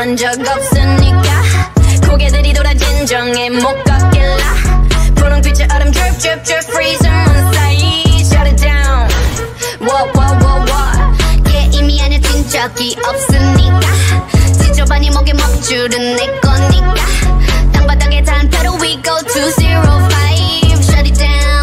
한 적 없으니까 고개들이 돌아 진정해 못 걷길라 분홍빛의 얼음 drip drip drip freezing on 사이 shut it down what yeah 이미 안에 뛴 적이 없으니까 지저분이 목에 먹줄은 내 거니까 땅바닥에 단패로 we go 205 shut it down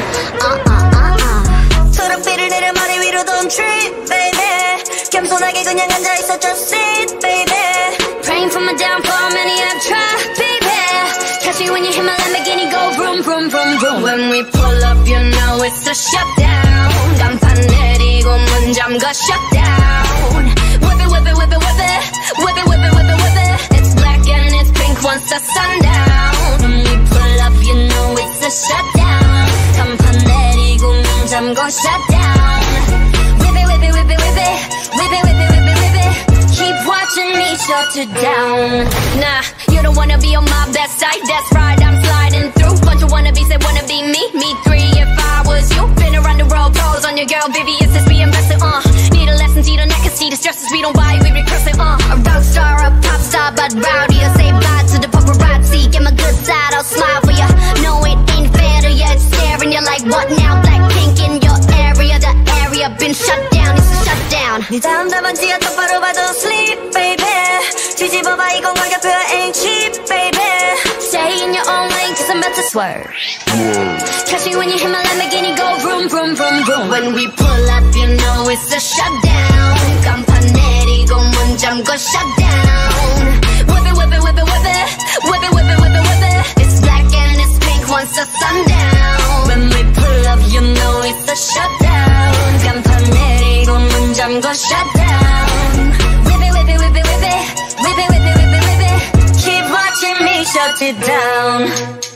초록빛을 내려 머리 위로 don't trip baby 겸손하게 그냥 앉아있어 just sit baby praying for my downfall many have tried baby catch me when you hit my Lamborghini go vroom vroom vroom vroom when we pull up you know it's a shutdown 간판 내리고 문 잠가 shutdown whip it whip it whip it whip it whip it whip it whip it whip it it's black and it's pink once the sundown when we pull up you know it's a shutdown 간판 내리고 문 잠가 shutdown whip it whip it whip it whip it whip it whip it whip it whip it keep watching me shut it down nah you don't wanna be on my best side that's right I'm sliding through bunch of wannabes that wanna be me three if I was you been around the world pose on your girl baby it's just being blessed need a lesson see the neck and see the stresses we don't buy we recurse it a rock star a pop star but rowdy I say bye to the paparazzi get my good side I'll smile for ya no it ain't fair to ya it's staring you like what now Blackpink in your area the area been shut down it's a shutdown 네 다음 답안지야 똑바로 봐도 sleep baby 뒤집어봐 이건 가격표야 ain't cheap baby stay in your own lane cause I'm about to swerve catch me when you hit my Lamborghini go vroom vroom vroom vroom when we pull up you know it's a shutdown 간판 내리고 문 잠궈 shutdown whip it whip it whip it whip it whip it whip it whip it whip it it's black and it's pink once the sundown when we pull up you know it's a shutdown 간판 내리고 문 잠궈 shutdown whip it whip it whip it whip it whip it whip it whip it whip it keep watching me shut it down